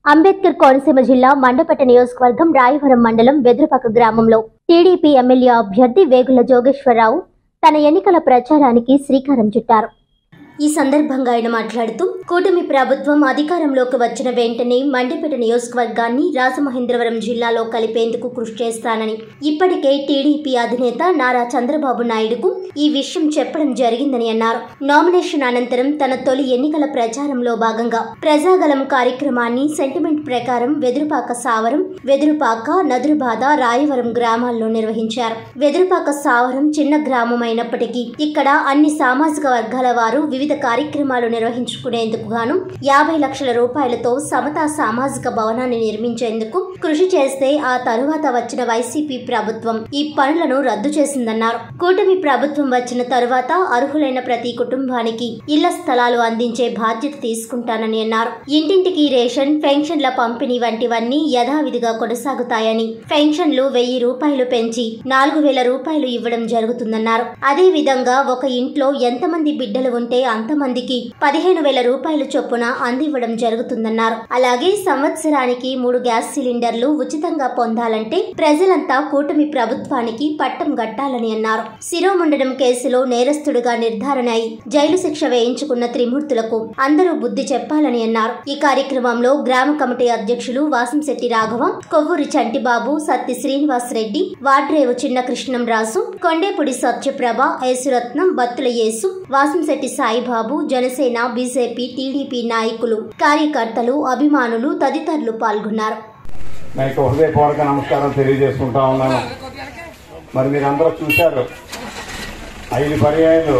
అంబేద్కర్ కోనసీమ జిల్లా మండపేట నియోజకవర్గం రాయవరం మండలం వెదురుపాక గ్రామంలో టీడీపీ ఎమ్మెల్యే అభ్యర్థి వేగుల జోగేశ్వరరావు తన ఎన్నికల ప్రచారానికి శ్రీకారం చుట్టారు. ఈ సందర్భంగా ఆయన మాట్లాడుతూ కూటమి ప్రభుత్వం అధికారంలోకి వచ్చిన వెంటనే మండపేట నియోజకవర్గాన్ని రాజమహేంద్రవరం జిల్లాలో కలిపేందుకు కృషి చేస్తానని ఇప్పటికే టీడీపీ అధినేత నారా చంద్రబాబు నాయుడుకు ఈ విషయం చెప్పడం జరిగిందని అన్నారు. నామినేషన్ అనంతరం తన తొలి ఎన్నికల ప్రచారంలో భాగంగా ప్రజాగలం కార్యక్రమాన్ని సెంటిమెంట్ ప్రకారం వెదురుపాక సావరం, వెదురుపాక, నదురుబాద, రాయవరం గ్రామాల్లో నిర్వహించారు. వెదురుపాక సావరం చిన్న గ్రామం అయినప్పటికీ ఇక్కడ అన్ని సామాజిక వర్గాల వారు వివిధ కార్యక్రమాలు నిర్వహించుకునేందుకు గాను 50 లక్షల రూపాయలతో సమతా సామాజిక భవనాన్ని నిర్మించేందుకు కృషి చేస్తే ఆ తరువాత వచ్చిన వైసీపీ ప్రభుత్వం ఈ పనులను రద్దు చేసిందన్నారు. కూటమి ప్రభుత్వం వచ్చిన తరువాత అర్హులైన ప్రతి కుటుంబానికి ఇళ్ల స్థలాలు అందించే బాధ్యత తీసుకుంటానని అన్నారు. ఇంటింటికి రేషన్, పెన్షన్ల పంపిణీ వంటివన్నీ యథావిధిగా కొనసాగుతాయని, పెన్షన్లు 1000 రూపాయలు పెంచి 4000 రూపాయలు ఇవ్వడం జరుగుతుందన్నారు. అదే విధంగా ఒక ఇంట్లో ఎంతమంది బిడ్డలు ఉంటే అంతమందికి 15,000 రూపాయలు చొప్పున అందివ్వడం జరుగుతుందన్నారు. అలాగే సంవత్సరానికి 3 గ్యాస్ సిలిండర్లు ఉచితంగా పొందాలంటే ప్రజలంతా కూటమి ప్రభుత్వానికి పట్టం గట్టాలని అన్నారు. శిరోముండనం కేసులో నేరస్తుడుగా నిర్ధారణ అయి జైలు శిక్ష వేయించుకున్న త్రిమూర్తులకు అందరూ బుద్ధి చెప్పాలని అన్నారు. ఈ కార్యక్రమంలో గ్రామ కమిటీ అధ్యక్షులు వాసంశెట్టి రాఘవ, కొవ్వూరి చంటిబాబు, సత్తి శ్రీనివాస్ రెడ్డి, వాడ్రేవు చిన్న కృష్ణం రాజు, కొండేపుడి సత్యప్రభ, యేసురత్నం, బత్తుల యేసు, వాసంశెట్టి సాయిబాబు, జనసేన, బీజేపీ, టీడీపీ నాయకులు, కార్యకర్తలు, అభిమానులు తదితరులు పాల్గొన్నారు. హృదయపూర్వక నమస్కారం తెలియజేసుకుంటా ఉన్నాను. మరి మీరందరూ చూశారు, 5 పర్యాయాలు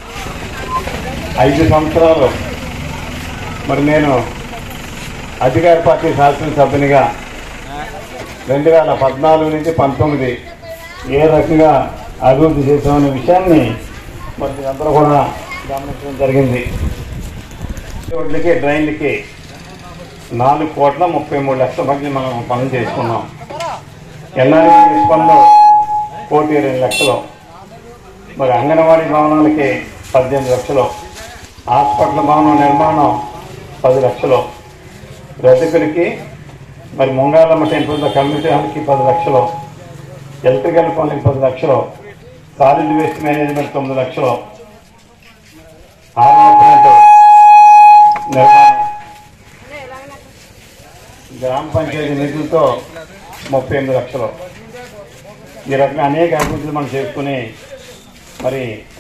5 సంవత్సరాలు మరి నేను అధికార పార్టీ శాసనసభ్యునిగా 2014 నుంచి 19 ఏ రకంగా అభివృద్ధి చేసామనే విషయాన్ని మరి మీరందరూ కూడా గమనించడం జరిగింది. రోడ్లకి, డ్రైన్లకి 4,33,00,000 మధ్య మనం పనులు చేసుకున్నాం. ఎన్ఆర్ఈ పనులు 1,02,00,000, మరి అంగన్వాడీ భవనాలకి 18 లక్షలు, హాస్పిటల్ భవనం నిర్మాణం 10 లక్షలు, రజకులకి మరి ముంగాలమ్మ టెంపుల్ కమ్యూనిటీ హాల్కి 10 లక్షలు, ఎలక్ట్రికల్ పనులకి 10 లక్షలు, సాలిడ్ వేస్ట్ మేనేజ్మెంట్ 9 లక్షలు, నిర్మాణం, గ్రామ పంచాయతీ నిధులతో 38 లక్షలు. ఈ రకంగా అనేక అభివృద్ధులు మనం చేసుకుని మరి